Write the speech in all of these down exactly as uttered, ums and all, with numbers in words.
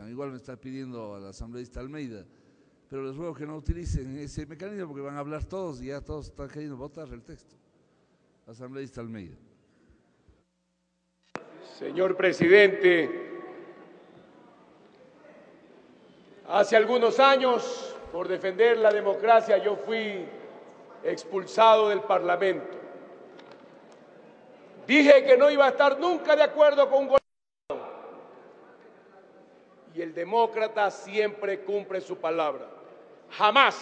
solucionan. Igual me está pidiendo al asambleísta Almeida, pero les ruego que no utilicen ese mecanismo porque van a hablar todos y ya todos están queriendo votar el texto. Asambleísta Almeida. Señor presidente, hace algunos años, por defender la democracia, yo fui expulsado del Parlamento. Dije que no iba a estar nunca de acuerdo con un golpe de Estado. Y el demócrata siempre cumple su palabra. Jamás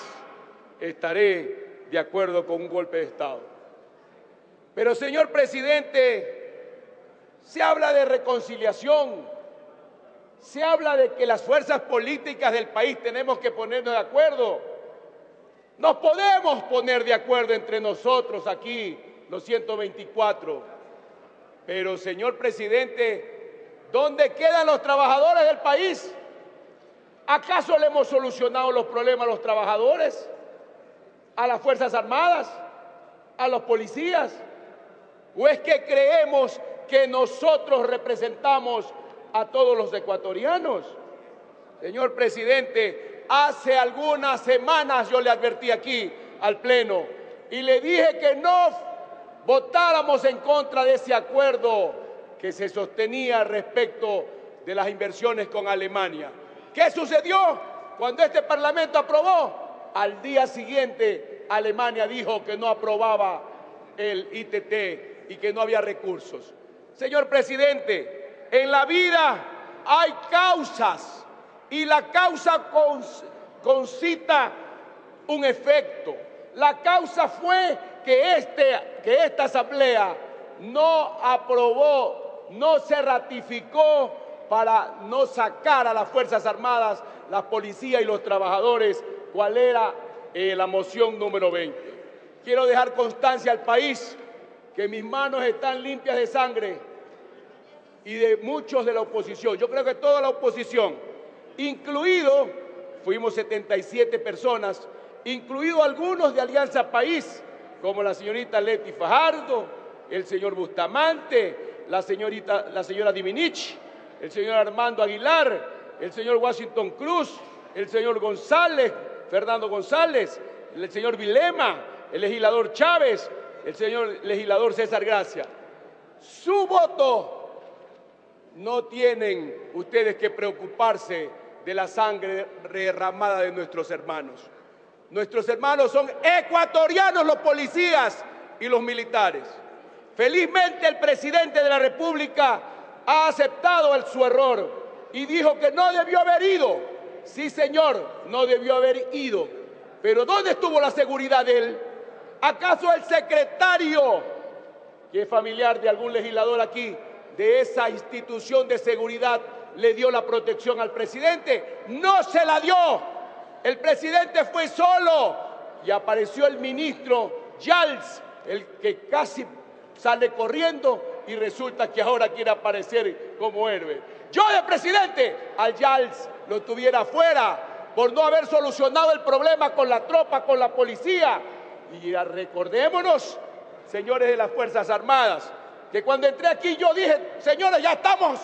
estaré de acuerdo con un golpe de Estado. Pero, señor presidente, se habla de reconciliación, se habla de que las fuerzas políticas del país tenemos que ponernos de acuerdo. Nos podemos poner de acuerdo entre nosotros aquí, los ciento veinticuatro. Pero, señor presidente, ¿dónde quedan los trabajadores del país? ¿Acaso le hemos solucionado los problemas a los trabajadores? ¿A las Fuerzas Armadas? ¿A los policías? ¿O es que creemos que nosotros representamos a todos los ecuatorianos? Señor presidente, hace algunas semanas yo le advertí aquí al Pleno y le dije que no votáramos en contra de ese acuerdo que se sostenía respecto de las inversiones con Alemania. ¿Qué sucedió? Cuando este Parlamento aprobó, al día siguiente Alemania dijo que no aprobaba el I T T y que no había recursos. Señor presidente, en la vida hay causas y la causa concita un efecto. La causa fue que, este, que esta asamblea no aprobó, no se ratificó para no sacar a las Fuerzas Armadas, la policía y los trabajadores, cuál era eh, la moción número veinte. Quiero dejar constancia al país que mis manos están limpias de sangre y de muchos de la oposición. Yo creo que toda la oposición, incluido, fuimos setenta y siete personas, incluido algunos de Alianza País, como la señorita Leti Fajardo, el señor Bustamante, la, señorita, la señora Diminich, el señor Armando Aguilar, el señor Washington Cruz, el señor González, Fernando González, el señor Vilema, el legislador Chávez, el señor legislador César Gracia. Su voto no tienen ustedes que preocuparse de la sangre derramada de nuestros hermanos. Nuestros hermanos son ecuatorianos, los policías y los militares. Felizmente el presidente de la República ha aceptado el, su error y dijo que no debió haber ido. Sí, señor, no debió haber ido. Pero ¿dónde estuvo la seguridad de él? ¿Acaso el secretario, que es familiar de algún legislador aquí, de esa institución de seguridad, le dio la protección al presidente? No se la dio. El presidente fue solo y apareció el ministro Yals, el que casi sale corriendo y resulta que ahora quiere aparecer como héroe. Yo de presidente al Yals lo tuviera afuera por no haber solucionado el problema con la tropa, con la policía. Y recordémonos, señores de las Fuerzas Armadas, que cuando entré aquí yo dije, señores, ya estamos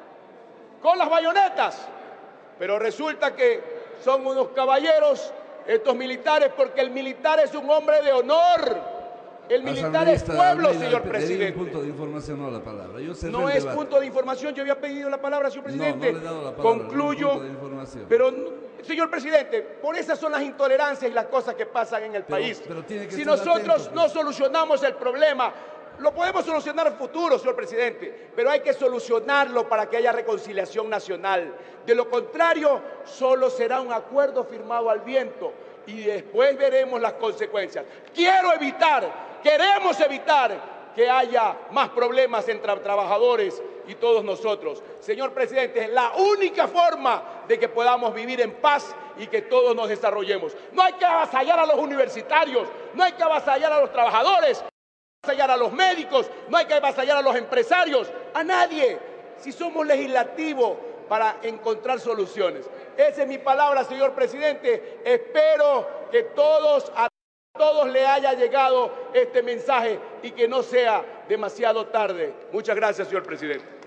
con las bayonetas, pero resulta que son unos caballeros estos militares, porque el militar es un hombre de honor. El militar es pueblo, Almeida, señor presidente. Un punto de información, no la palabra. Yo no es debate. Punto de información, yo había pedido la palabra, señor presidente. No, no le he dado la palabra. Concluyo, pero, señor presidente, por esas son las intolerancias y las cosas que pasan en el pero, país. Pero tiene que si estar nosotros atento, no solucionamos el problema, lo podemos solucionar en el futuro, señor presidente, pero hay que solucionarlo para que haya reconciliación nacional. De lo contrario, solo será un acuerdo firmado al viento y después veremos las consecuencias. Quiero evitar, queremos evitar que haya más problemas entre trabajadores y todos nosotros. Señor presidente, es la única forma de que podamos vivir en paz y que todos nos desarrollemos. No hay que avasallar a los universitarios, no hay que avasallar a los trabajadores, avasallar a los médicos, no hay que avasallar a los empresarios, a nadie, si somos legislativos para encontrar soluciones. Esa es mi palabra, señor presidente. Espero que todos, a todos le haya llegado este mensaje y que no sea demasiado tarde. Muchas gracias, señor presidente.